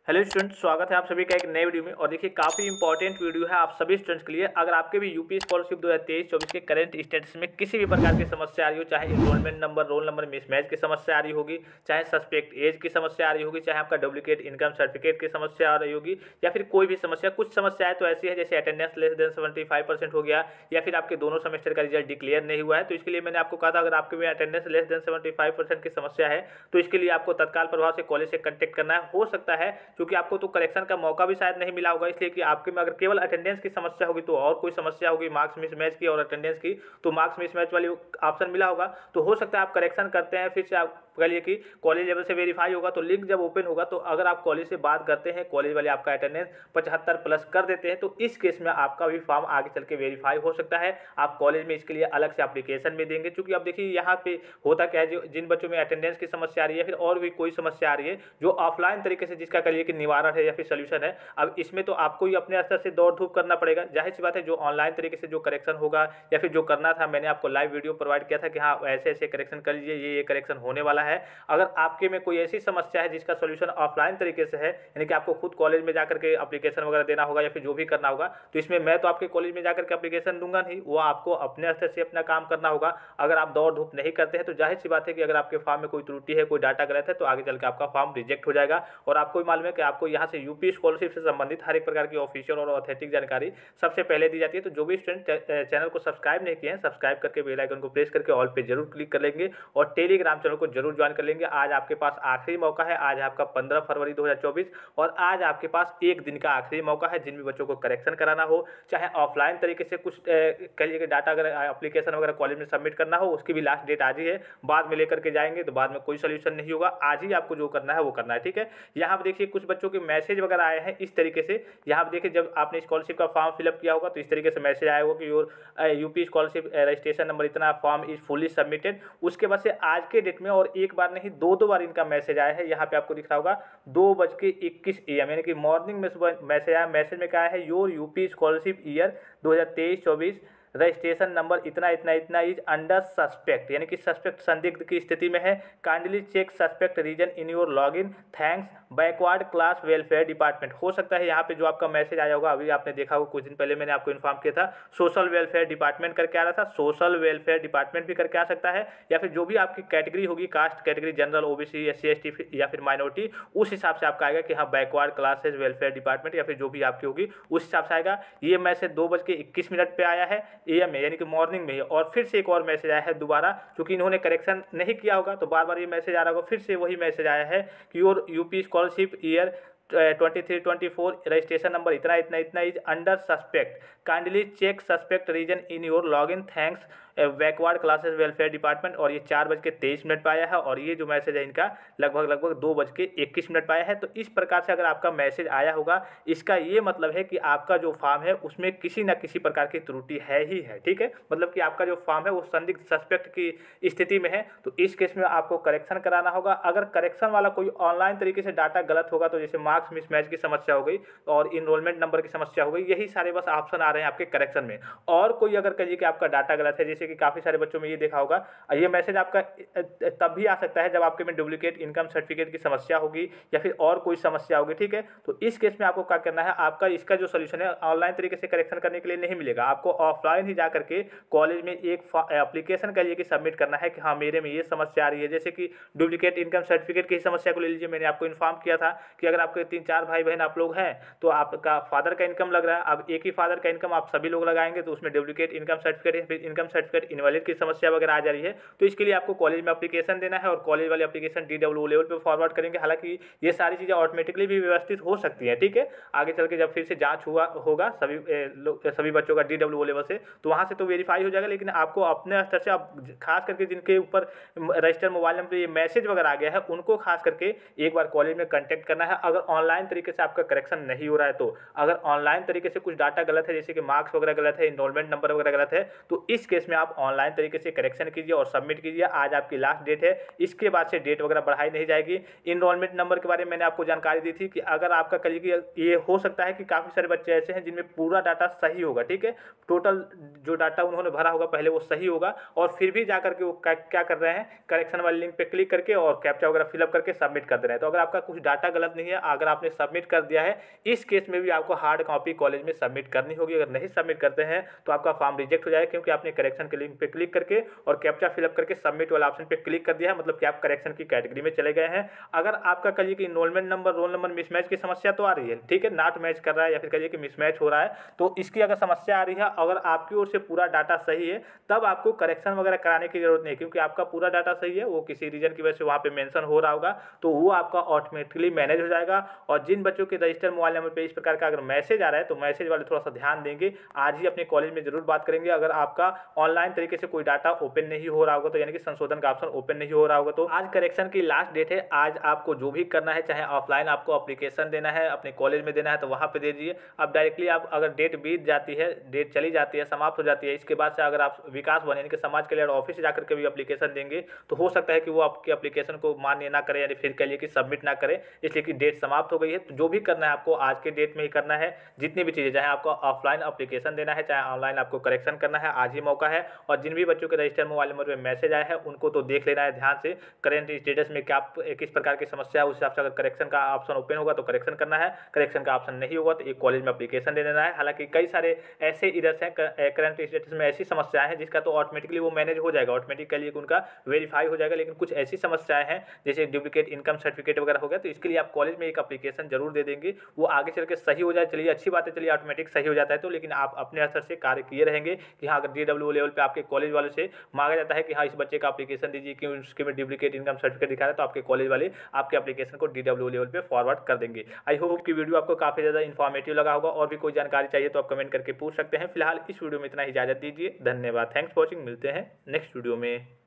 Hello student, स्वागत है आप सभी का एक नए वीडियो में। और देखिए काफ़ी इंपॉर्टेंट वीडियो है आप सभी स्टूडेंट्स के लिए। अगर आपके भी यूपी स्कॉलरशिप 2023-24 के करंट स्टेटस में किसी भी प्रकार की समस्या आ रही हो, चाहे enrolment number roll number mismatch की समस्या आ रही होगी, चाहे सस्पेक्ट एज की समस्या आ रही होगी, चाहे आपका डुप्लीकेट इनकम सर्टिफिकेट की समस्या आ रही होगी, या फिर कोई भी समस्या, कुछ समस्याएं तो ऐसी है जैसे अटेंडेंस लेस देन 75% हो गया, या फिर आपके दोनों सेमेस्टर का रिजल्ट डिक्लेयर नहीं हुआ है। तो इसके लिए मैंने आपको कहा था अगर आपके में अटेंडेंस लेस देन 75% की समस्या है तो इसके लिए आपको तत्काल प्रभाव से कॉलेज से कॉन्टेक्ट करना है। हो सकता है क्योंकि आपको तो करेक्शन का मौका भी शायद नहीं मिला होगा, इसलिए कि आपके में अगर केवल अटेंडेंस की समस्या होगी तो और कोई समस्या होगी मार्क्स मिसमैच की और अटेंडेंस की, तो मार्क्स मिसमैच वाली ऑप्शन मिला होगा। तो हो सकता है आप करेक्शन करते हैं, फिर से आप कह लिए कि कॉलेज लेवल से वेरीफाई होगा तो लिंक जब ओपन होगा तो अगर आप कॉलेज से बात करते हैं, कॉलेज वाले आपका अटेंडेंस 75 प्लस कर देते हैं तो इस केस में आपका भी फॉर्म आगे चल के वेरीफाई हो सकता है। आप कॉलेज में इसके लिए अलग से एप्लीकेशन भी देंगे, क्योंकि अब देखिए यहाँ पे होता क्या है, जो जिन बच्चों में अटेंडेंस की समस्या आ रही है फिर और भी कोई समस्या आ रही है जो ऑफलाइन तरीके से जिसका कह लिए कि निवारण है या फिर सोल्यूशन है, अब इसमें तो आपको ही अपने स्तर से दौड़ धूप करना पड़ेगा। जाहिर सी बात है जो ऑनलाइन तरीके से जो करेक्शन होगा या फिर जो करना था, मैंने आपको लाइव वीडियो प्रोवाइड किया था कि हाँ ऐसे ऐसे करेक्शन कर लीजिए, ये करेक्शन होने वाला है। अगर आपके में कोई ऐसी समस्या है जिसका सोल्यूशन ऑफलाइन तरीके से है, यानी कि आपको खुद कॉलेज में जाकर के एप्लीकेशन वगैरह देना होगा या फिर जो भी करना होगा, तो इसमें मैं तो आपके कॉलेज में जाकर के एप्लीकेशन दूंगा नहीं, वो आपको अपने स्तर से अपना काम करना होगा। अगर आप दौड़ धूप नहीं करते हैं तो जाहिर सी बात है कि अगर आपके फॉर्म में कोई त्रुटि है, कोई डाटा गलत है, तो आगे चल के आपका फॉर्म रिजेक्ट हो जाएगा। और आपको भी मालूम है कि आपको यहाँ से यूपी स्कॉलरशिप से संबंधित हर एक प्रकार की ऑफिशियल और ऑथेंटिक जानकारी सबसे पहले दी जाती है। तो जो भी स्टूडेंट चैनल को सब्सक्राइब नहीं किए हैं, सब्सक्राइब करके बेल आइकन को प्रेस करके ऑल पे जरूर क्लिक कर लेंगे और टेलीग्राम चैनल को जरूर ज्वाइन कर लेंगे। आज आपके पास आखिरी मौका है, आज आपका 15 फरवरी 2024 और आज आपके पास एक दिन का आखिरी मौका है। जिन भी बच्चों को करेक्शन कराना हो, चाहे ऑफलाइन तरीके से कुछ कह लीजिए डाटा अगर एप्लीकेशन वगैरह कॉलेज में सबमिट करना हो, उसकी भी लास्ट डेट आज ही है। बाद में लेकर के जाएंगे तो बाद में कोई सोल्यूशन नहीं होगा, आज ही आपको जो करना है वो करना है, ठीक है। यहाँ पर देखिए कुछ बच्चों के मैसेज वगैरह आए हैं इस तरीके से। यहाँ पर देखिए जब आपने स्कॉलरशिप का फॉर्म फिलअप किया होगा तो इस तरीके से मैसेज आया होगा कि your UP scholarship registration number इतना फॉर्म इज फुली सबमिटेड। उसके बाद से आज के डेट में और एक बार नहीं दो बार इनका मैसेज आया है। यहाँ पे आपको दिख रहा होगा 2:21 AM, यानी कि मॉर्निंग में सुबह मैसेज आया। मैसेज में क्या है, your UP scholarship year 2023-24 registration number इतना इतना इतना इज अंडर सस्पेक्ट, यानी कि सस्पेक्ट संदिग्ध की स्थिति में है। Kindly check suspect reason in your login, thanks backward class welfare department. हो सकता है यहाँ पे जो आपका मैसेज आया होगा, अभी आपने देखा होगा कुछ दिन पहले मैंने आपको इन्फॉर्म किया था सोशल वेलफेयर डिपार्टमेंट करके आ रहा था, सोशल वेलफेयर डिपार्टमेंट भी करके आ सकता है, या फिर जो भी आपकी कैटेगरी होगी, caste category, general, OBC, SC ST या फिर माइनॉरिटी, उस हिसाब से आपका आएगा कि हाँ बैकवर्ड क्लासेज वेलफेयर डिपार्टमेंट या फिर जो भी आपकी होगी उस हिसाब से आएगा। ये मैसेज 2:21 पे आया है AM में, यानी कि मॉर्निंग में ही। और फिर से एक और मैसेज आया है दोबारा, क्योंकि इन्होंने करेक्शन नहीं किया होगा तो बार बार ये मैसेज आ रहा होगा। फिर से वही मैसेज आया है कि your UP scholarship year 23-24 registration number इतना इतना इतना is under suspect, kindly check suspect reason in your login, thanks backward classes welfare department. और ये 4:23 पे आया है और ये जो मैसेज है इनका लगभग 2:21 पे आया है। तो इस प्रकार से अगर आपका मैसेज आया होगा, इसका ये मतलब है कि आपका जो फॉर्म है उसमें किसी न किसी प्रकार की त्रुटि है ही है, ठीक है। मतलब कि आपका जो फॉर्म है वो संदिग्ध सस्पेक्ट की स्थिति में है, तो इस केस में आपको करेक्शन कराना होगा। अगर करेक्शन वाला कोई ऑनलाइन तरीके से डाटा गलत होगा, तो जैसे मार्क्स मिसमैच की समस्या हो गई और इनरोलमेंट नंबर की समस्या हो गई, यही सारे बस ऑप्शन आ रहे हैं आपके करेक्शन में। और कोई अगर कहिए कि आपका डाटा गलत है, जैसे कि काफ़ी सारे बच्चों में ये देखा होगा, ये मैसेज आपका तब भी आ सकता है जब आपके में डुप्लीकेट इनकम सर्टिफिकेट की समस्या होगी या फिर और कोई समस्या होगी, ठीक है। तो इस केस में आपको क्या करना है, आपका इसका जो सोल्यूशन है ऑनलाइन तरीके से करेक्शन करने के लिए नहीं मिलेगा, आपको ऑफलाइन ही जाकर के कॉलेज में एक एप्लीकेशन के लिए कि सबमिट करना है कि हाँ मेरे में ये समस्या आ रही है। जैसे कि डुप्लीकेट इनकम सर्टिफिकेट की समस्या को ले लीजिए, मैंने आपको इन्फॉर्म किया था कि अगर आपके 3-4 भाई बहन आप लोग हैं तो आपका फादर का इनकम लग रहा है, अब एक ही फादर का इनकम आप सभी लोग लगाएंगे तो उसमें डुप्लीकेट इनकम सर्टिफिकेट या फिर इनकम सर्टिफिकेट इनवैलिड की समस्या वगैरह आ जा रही है। तो इसके लिए आपको कॉलेज में एप्लीकेशन देना है और कॉलेज वाले एप्लीकेशन DWO लेवल पे फॉरवर्ड करेंगे। हालांकि ये सारी चीज़ें ऑटोमेटिकली भी व्यवस्थित हो सकती है, ठीक है। आगे चल के जब फिर से जांच होगा सभी बच्चों का DWO लेवल से, तो वहाँ से तो वेरीफाई हो जाएगा, लेकिन आपको अपने स्तर से आप खास करके जिनके ऊपर रजिस्टर्ड मोबाइल नंबर ये मैसेज वगैरह आ गया है उनको खास करके एक बार कॉलेज में कॉन्टैक्ट करना है। अगर ऑनलाइन तरीके से आपका करेक्शन नहीं हो रहा है, तो अगर ऑनलाइन तरीके से कुछ डाटा गलत है, जैसे जैसे कि मार्क्स वगैरह गलत है, इनरोलमेंट नंबर वगैरह गलत है, तो इस केस में आप ऑनलाइन तरीके से करेक्शन कीजिए और सबमिट कीजिए। आज आपकी लास्ट डेट है, इसके बाद से डेट वगैरह बढ़ाई नहीं जाएगी। इनरोलमेंट नंबर के बारे में मैंने आपको जानकारी दी थी कि अगर आपका कल की ये हो सकता है कि काफ़ी सारे बच्चे ऐसे हैं जिनमें पूरा डाटा सही होगा, ठीक है, टोटल जो डाटा उन्होंने भरा होगा पहले वो सही होगा, और फिर भी जाकर के वो क्या कर रहे हैं, करेक्शन वाली लिंक पे क्लिक करके और कैप्चा वगैरह फिलअप करके सबमिट कर दे रहे हैं। तो अगर आपका कुछ डाटा गलत नहीं है, अगर आपने सबमिट कर दिया है, इस केस में भी आपको हार्ड कॉपी कॉलेज में सबमिट करनी होगी। अगर नहीं सबमिट करते हैं तो आपका फॉर्म रिजेक्ट हो जाएगा, क्योंकि आपने करेक्शन के लिंक पे क्लिक करके और कैप्चा फिलअप करके सबमिट वाला ऑप्शन पे क्लिक कर दिया है, मतलब कि आप करेक्शन की कैटेगरी में चले गए हैं। अगर आपका कहिए कि enrolment number, roll number mismatch की समस्या तो आ रही है, ठीक है, नॉट मैच कर रहा है या फिर कहिए कि मिसमैच हो रहा है, तो इसकी अगर समस्या आ रही है, अगर आपकी ओर से पूरा डाटा सही है, तब आपको करेक्शन वगैरह कराने की जरूरत नहीं है, क्योंकि आपका पूरा डाटा सही है, वो किसी रीजन की वजह से वहाँ पे मेंशन हो रहा होगा, तो वो आपका ऑटोमेटिकली मैनेज हो जाएगा। और जिन बच्चों के रजिस्टर मोबाइल नंबर पे इस प्रकार का अगर मैसेज आ रहा है, तो मैसेज वाले थोड़ा सा ध्यान देंगे, आज ही अपने कॉलेज में जरूर बात करेंगे। अगर आपका ऑनलाइन तरीके से कोई डाटा ओपन नहीं हो रहा होगा, तो यानी कि संशोधन का ऑप्शन ओपन नहीं हो रहा होगा, तो आज करेक्शन की लास्ट डेट है। आज आपको जो भी करना है, चाहे ऑफलाइन आपको एप्लीकेशन देना है, अपने कॉलेज में देना है, तो वहाँ पे दे दीजिए। अब डायरेक्टली आप अगर डेट बीत जाती है, डेट चली जाती है, समाप्त हो जाती है, इसके बाद से अगर आप विकास वन यानी कि समाज कल्याण ऑफिस जाकर के भी एप्लीकेशन देंगे, तो हो सकता है कि वो आपके एप्लीकेशन को मान्य ना करे, यानी फिर कहिए कि सबमिट ना करे, इसलिए कि डेट समाप्त हो गई है। तो जो भी करना है आपको आज के डेट में ही करना है। जितनी भी चीज़ें, चाहे आपको ऑफलाइन एप्लीकेशन देना है, चाहे ऑनलाइन आपको करेक्शन करना है, आज ही मौका है। और जिन भी बच्चों के रजिस्टर मोबाइल नंबर पर मैसेज आया है, उनको तो देख लेना है ध्यान से, करेंट स्टेटस में क्या किस प्रकार की समस्या है, उस हिसाब से अगर करेक्शन का ऑप्शन ओपन होगा तो करेक्शन करना है, करेक्शन का ऑप्शन नहीं होगा तो एक कॉलेज में एप्लीकेशन दे देना है। हालांकि कई सारे ऐसे इरर्स हैं करंट स्टेटस में, ऐसी समस्याएं हैं जिसका तो ऑटोमेटिकली वो मैनेज हो जाएगा, ऑटोमेटिकली उनका वेरीफाई हो जाएगा। लेकिन कुछ ऐसी समस्याएं हैं जैसे डुप्लीकेट इनकम सर्टिफिकेट वगैरह हो गया, तो इसके लिए आप कॉलेज में एक एप्लीकेशन जरूर दे देंगे, वो आगे चल के सही हो जाए। चलिए अच्छी बात है, चलिए ऑटोमेटिक सही हो जाता है तो, लेकिन आप अपने असर से कार्य किए रहेंगे कि हाँ, अगर DWO लेवल पे आपके कॉलेज वालों से मांगा जाता है कि हाँ, इस बच्चे का एप्लीकेशन दीजिए कि उसके में डुप्लीकेट इनकम सर्टिफिकेट दिखा रहा है, तो आपके कॉलेज वाले आपके एप्लीकेशन को DWO लेवल पे फॉरवर्ड कर देंगे। आई होप कि वीडियो आपको काफी ज्यादा इन्फॉर्मेटिव लगा होगा। और भी कोई जानकारी चाहिए तो आप कमेंट करके पूछ सकते हैं। फिलहाल इस वीडियो में इतना ही, इजाजत दीजिए, धन्यवाद, थैंक्स फॉर वॉचिंग, मिलते हैं नेक्स्ट वीडियो में।